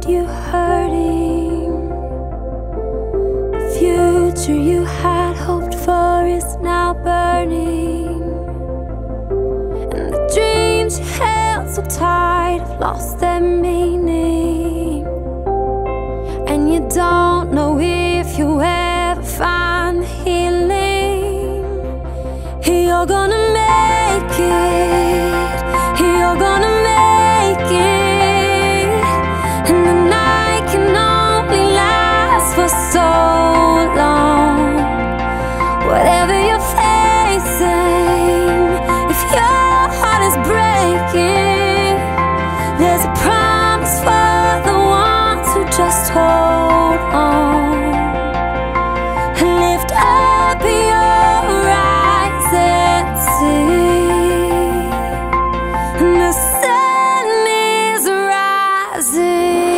left you hurting. The future you had hoped for is now burning, and the dreams you held so tight have lost their meaning. And you don't know if you ever find the healing. You're gonna make it, you're gonna make it, and the night can only last for so long. Whatever you're facing, if your heart is breaking, there's a promise for the ones who just hold on. Lift up your eyes and see, the sun is rising.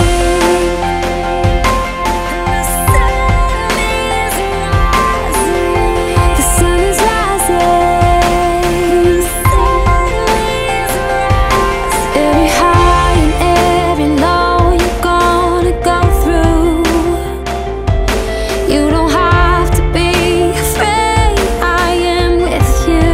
The sun is rising. The sun is rising. The sun is rising. Every high and every low you're gonna go through. You don't have to be afraid. I am with you.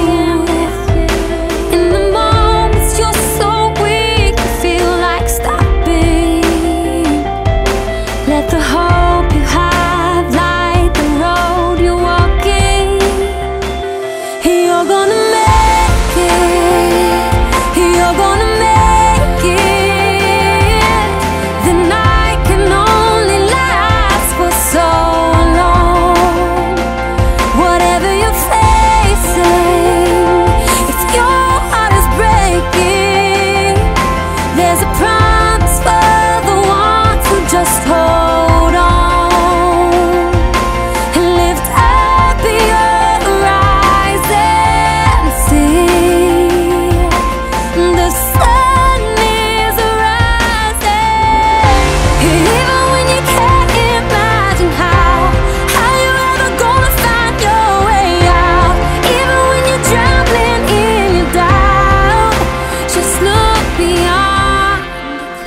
In the moments you're so weak, you feel like stopping, let the hope you have light the road you're walking. You're gonna make it, you're gonna make it. The night can only last for so long. Whatever you're facing, if your heart is breaking, there's a promise for the ones who just hold on. Lift up your eyes and see, the sun is rising. Even when you can't imagine how you ever gonna find your way out. Even when you're drowning in your doubt, just look beyond the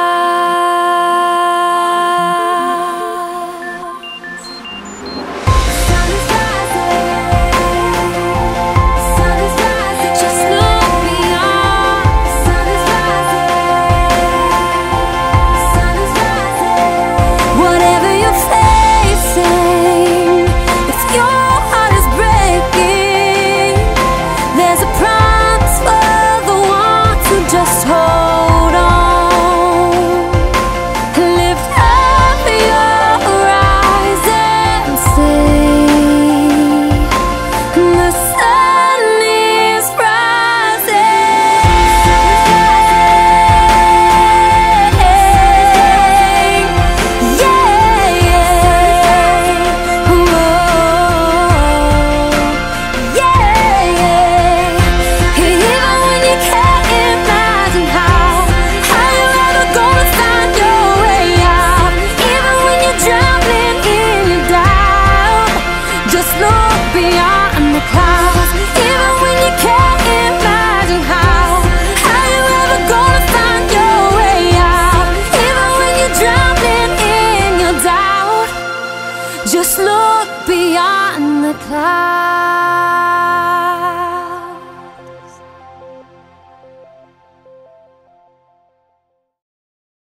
clouds. Sun is rising. Sun is rising. Just look beyond. Sun is rising. Sun is rising. Whatever you're facing, if your heart is breaking, there's a promise for the ones who just hold on. Lift up your eyes and see, the sun is rising. Yeah, whoa, yeah. Even when you can't imagine how you ever gonna find your way out. Even when you're drowning in your doubt, just look beyond the clouds. Even when you can't imagine how you ever gonna find your way out. Even when you're drowning in your doubt, just look beyond the